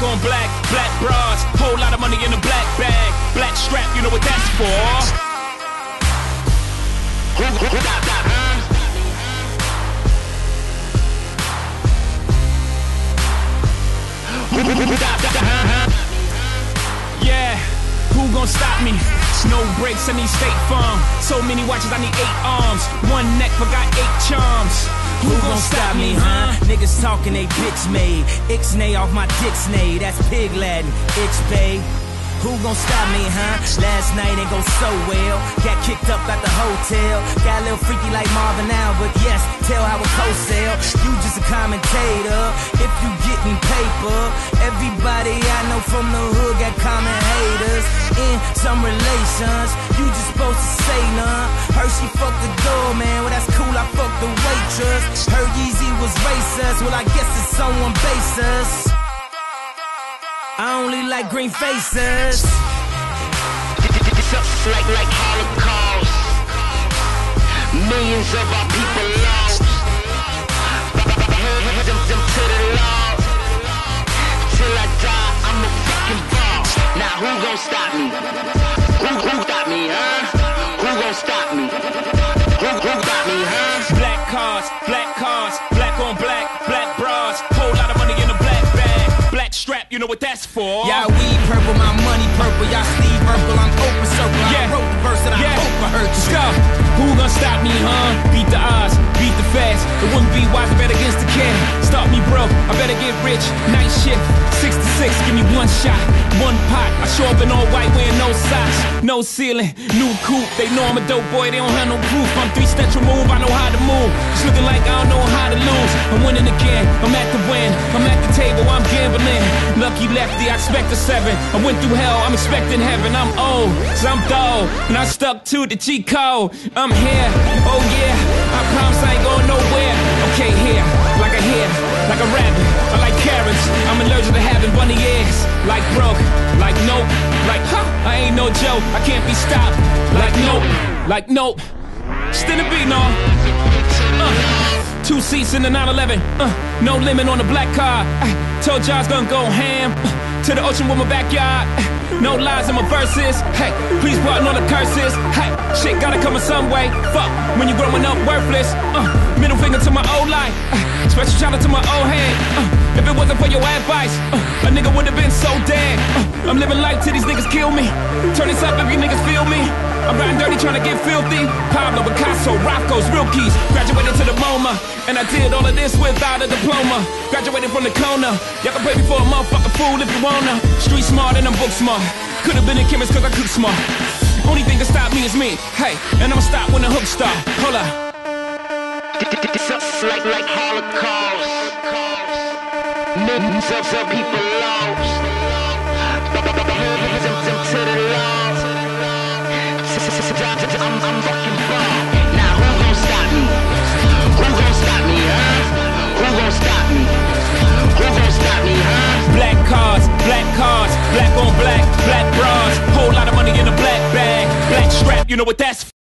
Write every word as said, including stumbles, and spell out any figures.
on black, black bras, whole lot of money in a black bag, black strap, you know what that's for. Who, who, who got that, huh? Who, who, who got that, huh? Yeah, who gon' stop me? No brakes, I need State Farm. So many watches, I need eight arms. One neck, but got eight charms. Who, Who gon' stop me, huh? Niggas talking, they bitch-made. Ixnay off my dicksnay, that's pig Latin. Ixnay. Who gon' stop me, huh? Last night ain't go so well. Got kicked up at the hotel. Got a little freaky like Marvin Albert. Yes, tell Howard Cosell. You just a commentator. If you getting paper, everybody I know from the hood got common haters. In some relations, you just supposed to say none. Heard she fucked the doorman, well that's cool, I fucked the waitress. Heard Yeezy was racist, well I guess it's someone basis. I only like green faces. Like, like Holocaust. Millions of our people lost. Them, them to the law. Till I die, I'm a fucking boss. Now who gon' stop me? Who, who stop me, huh? Who gon' stop me? Who, who stop me, huh? Black cars, black cars, black on black, black bras, whole lot of money in a black bag, black strap, you know what that's for. Y'all weed purple, my money purple, y'all Steve Urkel, I'm open circle. Yeah. I wrote the verse and I Yeah. hope I heard you. Let's go. Who gon' stop me, huh? Beat the odds, beat the fast. It wouldn't be wise to bet against the kid. Stop me broke, I better get rich. Night shift, six to six, give me one shot, one pot. I show up in all white wearing no socks, no ceiling, new coupe. They know I'm a dope boy, they don't have no proof. I'm three steps removed, I know how to move. It's looking like I don't know how to lose. I'm winning again, I'm at the win. I'm at the table, I'm gambling. Lucky lefty, I expect a seven. I went through hell, I'm expecting heaven. I'm old, so I'm dull, and I stuck to the G code. I'm here, oh yeah, I promise I ain't going nowhere. Okay, here, like a hair, like a rabbit. I like carrots, I'm allergic to having bunny ears. Like broke, like nope, like huh, I ain't no joke. I can't be stopped, like nope, like nope. Still a beat, no. Uh, two seats in the nine eleven, uh, no limit on the black car. I told y'all I was gonna go ham, uh, to the ocean with my backyard. Uh, no lies in my verses, hey, please pardon all the curses. Hey, shit gotta come in some way. Fuck, when you growing up worthless. Uh, middle finger to my old life, uh, special shout out to my old head. Uh, if it wasn't for your advice, uh, a nigga would've been so dead. Uh, I'm living life till these niggas kill me. Turn this up if you niggas feel me. I'm riding dirty trying to get filthy. Pablo, Picasso, Rocco's, real keys. Graduated to the MoMA, and I did all of this without a diploma. Graduated from the corner. Y'all can pay me for a motherfucking fool if you wanna. Street smart and I'm book smart. Could've been a chemist cause I cook smart. Only thing that stop me is me. Hey, and I'ma stop when the hook start. Hold up. Like, like Holocaust. Millions of some people lost. Them, them to the law. I'm, I'm fucking bomb. Now who gon' stop me? Who gon' stop me, huh? Who gon' stop me? Who gon' stop me, huh? Black cars, black cars, black on black, black bras, whole lot of money in a black bag, black strap, you know what that's for.